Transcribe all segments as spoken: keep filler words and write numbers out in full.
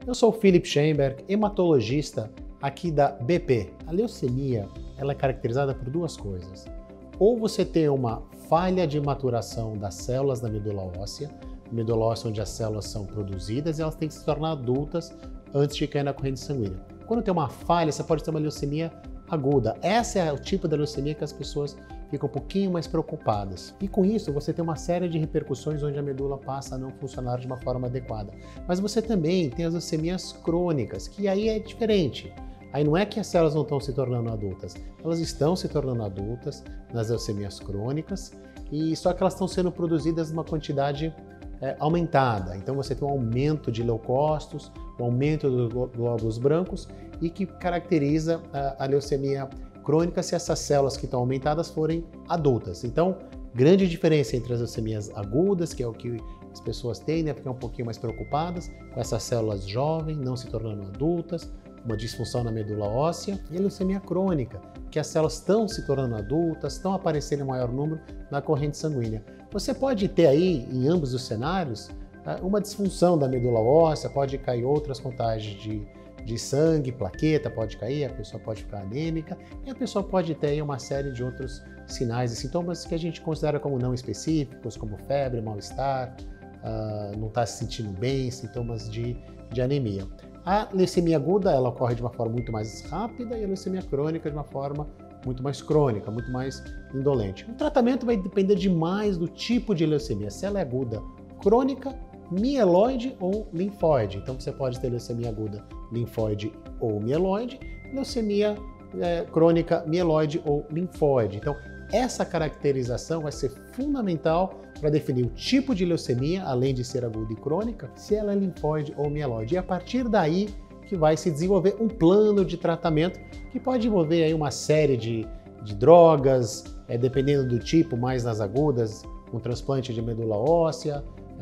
Eu sou o Philip Schoenberg, hematologista aqui da B P. A leucemia ela é caracterizada por duas coisas. Ou você tem uma falha de maturação das células da medula óssea, medula óssea onde as células são produzidas e elas têm que se tornar adultas antes de cair na corrente sanguínea. Quando tem uma falha, você pode ter uma leucemia aguda. Esse é o tipo da leucemia que as pessoas ficam um pouquinho mais preocupadas. E com isso, você tem uma série de repercussões onde a medula passa a não funcionar de uma forma adequada. Mas você também tem as leucemias crônicas, que aí é diferente. Aí não é que as células não estão se tornando adultas, elas estão se tornando adultas nas leucemias crônicas, e só que elas estão sendo produzidas numa quantidade é, aumentada. Então você tem um aumento de leucócitos, um aumento dos glóbulos brancos, e que caracteriza a, a leucemia crônica se essas células que estão aumentadas forem adultas. Então, grande diferença entre as leucemias agudas, que é o que as pessoas têm, né, ficam um pouquinho mais preocupadas, com essas células jovens, não se tornando adultas, uma disfunção na medula óssea, e a leucemia crônica, que as células estão se tornando adultas, estão aparecendo em maior número na corrente sanguínea. Você pode ter aí, em ambos os cenários, uma disfunção da medula óssea, pode cair outras contagens de, de sangue, plaqueta pode cair, a pessoa pode ficar anêmica, e a pessoa pode ter aí uma série de outros sinais e sintomas que a gente considera como não específicos, como febre, mal-estar, uh, não está se sentindo bem, sintomas de, de anemia. A leucemia aguda, ela ocorre de uma forma muito mais rápida e a leucemia crônica de uma forma muito mais crônica, muito mais indolente. O tratamento vai depender demais do tipo de leucemia, se ela é aguda, crônica, mieloide ou linfóide. Então você pode ter leucemia aguda, linfóide ou mieloide, leucemia é, crônica, mieloide ou linfóide. Então essa caracterização vai ser fundamental para definir o tipo de leucemia, além de ser aguda e crônica, se ela é linfóide ou mieloide. E a partir daí que vai se desenvolver um plano de tratamento que pode envolver aí uma série de, de drogas, é, dependendo do tipo, mais nas agudas, um transplante de medula óssea,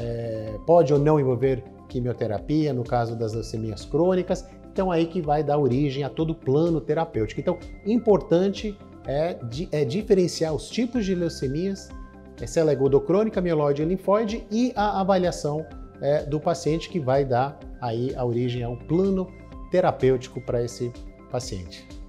é, pode ou não envolver quimioterapia, no caso das leucemias crônicas. Então aí que vai dar origem a todo o plano terapêutico. Então, importante é, é diferenciar os tipos de leucemias, se ela é aguda ou crônica, mieloide ou linfóide, e a avaliação é, do paciente que vai dar aí a origem a um plano terapêutico para esse paciente.